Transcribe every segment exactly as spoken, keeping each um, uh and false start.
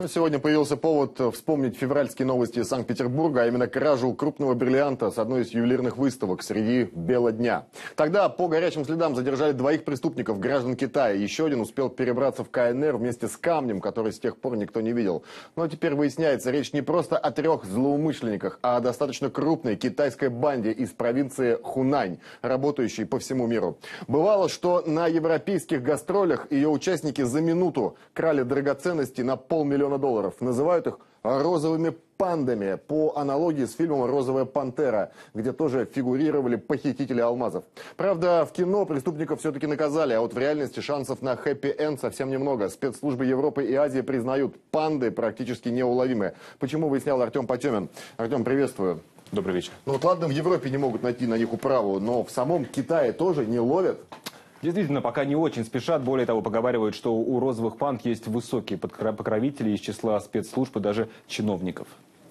Сегодня появился повод вспомнить февральские новости из Санкт-Петербурга, а именно кражу крупного бриллианта с одной из ювелирных выставок среди бела дня. Тогда по горячим следам задержали двоих преступников, граждан Китая. Еще один успел перебраться в ка эн эр вместе с камнем, который с тех пор никто не видел. Но теперь выясняется, речь не просто о трех злоумышленниках, а о достаточно крупной китайской банде из провинции Хунань, работающей по всему миру. Бывало, что на европейских гастролях ее участники за минуту крали драгоценности на полмиллиона долларов. Называют их розовыми пандами, по аналогии с фильмом «Розовая пантера», где тоже фигурировали похитители алмазов. Правда, в кино преступников все-таки наказали, а вот в реальности шансов на хэппи-энд совсем немного. Спецслужбы Европы и Азии признают, панды практически неуловимы. Почему, выяснял Артем Потемин. Артем, приветствую. Добрый вечер. Ну вот ладно, в Европе не могут найти на них управу, но в самом Китае тоже не ловят. Действительно, пока не очень спешат. Более того, поговаривают, что у розовых панд есть высокие покровители из числа спецслужб и даже чиновников.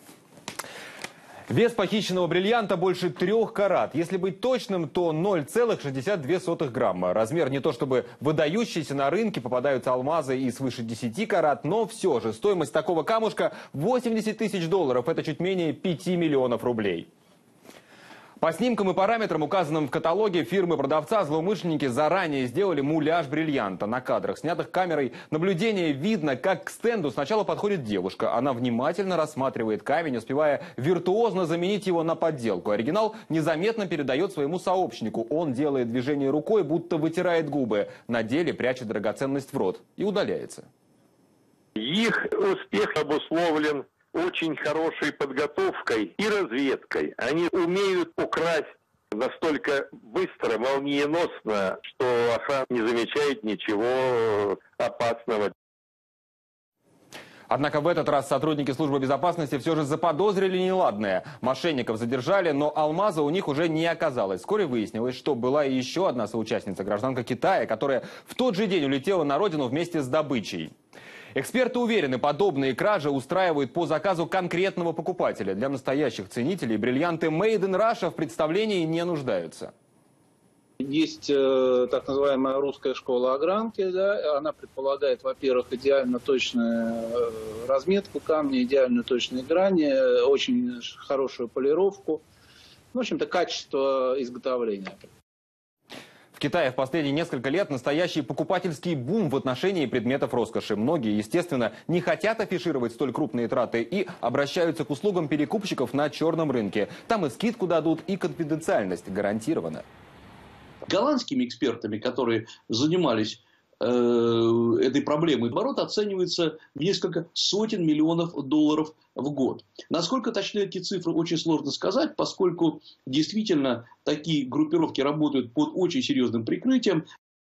Вес похищенного бриллианта больше трех карат. Если быть точным, то ноль целых шестьдесят две сотых грамма. Размер не то чтобы выдающийся, на рынке попадаются алмазы и свыше десяти карат, но все же стоимость такого камушка восемьдесят тысяч долларов. Это чуть менее пяти миллионов рублей. По снимкам и параметрам, указанным в каталоге фирмы-продавца, злоумышленники заранее сделали муляж бриллианта. На кадрах, снятых камерой наблюдения, видно, как к стенду сначала подходит девушка. Она внимательно рассматривает камень, успевая виртуозно заменить его на подделку. Оригинал незаметно передает своему сообщнику. Он делает движение рукой, будто вытирает губы. На деле прячет драгоценность в рот и удаляется. Их успех обусловлен очень хорошей подготовкой и разведкой. Они умеют украсть настолько быстро, молниеносно, что охрана не замечает ничего опасного. Однако в этот раз сотрудники службы безопасности все же заподозрили неладное. Мошенников задержали, но алмаза у них уже не оказалось. Вскоре выяснилось, что была и еще одна соучастница, гражданка Китая, которая в тот же день улетела на родину вместе с добычей. Эксперты уверены, подобные кражи устраивают по заказу конкретного покупателя. Для настоящих ценителей бриллианты Made in Russia в представлении не нуждаются. Есть э, так называемая русская школа огранки. Да? Она предполагает, во-первых, идеально точную разметку камня, идеально точные грани, очень хорошую полировку. В общем-то, качество изготовления. В Китае в последние несколько лет настоящий покупательский бум в отношении предметов роскоши. Многие, естественно, не хотят афишировать столь крупные траты и обращаются к услугам перекупщиков на черном рынке. Там и скидку дадут, и конфиденциальность гарантирована. Голландскими экспертами, которые занимались э, этой проблемой, оборот оценивается в несколько сотен миллионов долларов в год. Насколько точны эти цифры, очень сложно сказать, поскольку действительно такие группировки работают под очень серьезным прикрытием.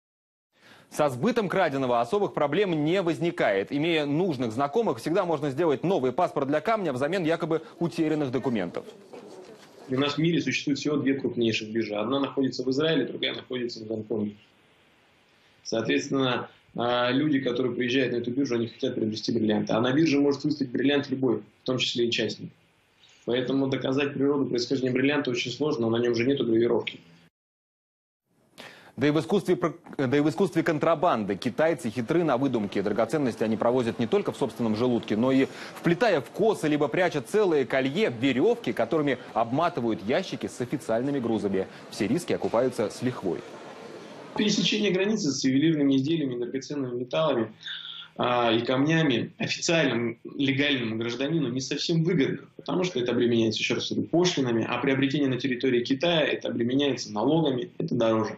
Со сбытом краденого особых проблем не возникает. Имея нужных знакомых, всегда можно сделать новый паспорт для камня взамен якобы утерянных документов. У нас в мире существует всего две крупнейших биржи. Одна находится в Израиле, другая находится в Гонконге. Соответственно, люди, которые приезжают на эту биржу, они хотят приобрести бриллианты. А на бирже может выставить бриллиант любой, в том числе и частник. Поэтому доказать природу происхождения бриллианта очень сложно, на нем же нету гравировки. Да и, в искусстве, да и в искусстве контрабанды китайцы хитры на выдумке. Драгоценности они провозят не только в собственном желудке, но и вплетая в косы, либо пряча целые колье, веревки, которыми обматывают ящики с официальными грузами. Все риски окупаются с лихвой. Пересечение границы с ювелирными изделиями, драгоценными металлами а, и камнями официальному легальному гражданину не совсем выгодно, потому что это обременяется, еще раз говорю, пошлинами, а приобретение на территории Китая это обременяется налогами, это дороже.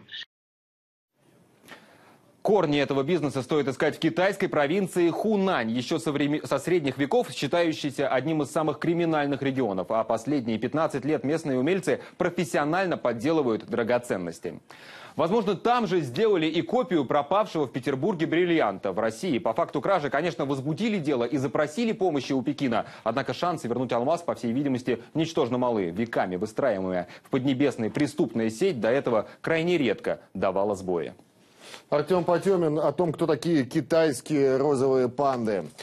Корни этого бизнеса стоит искать в китайской провинции Хунань, еще со, времен, со средних веков считающейся одним из самых криминальных регионов. А последние пятнадцать лет местные умельцы профессионально подделывают драгоценности. Возможно, там же сделали и копию пропавшего в Петербурге бриллианта. В России по факту кражи, конечно, возбудили дело и запросили помощи у Пекина. Однако шансы вернуть алмаз, по всей видимости, ничтожно малы. Веками выстраиваемая в Поднебесной преступная сеть до этого крайне редко давала сбои. Артем Потемин о том, кто такие китайские розовые панды.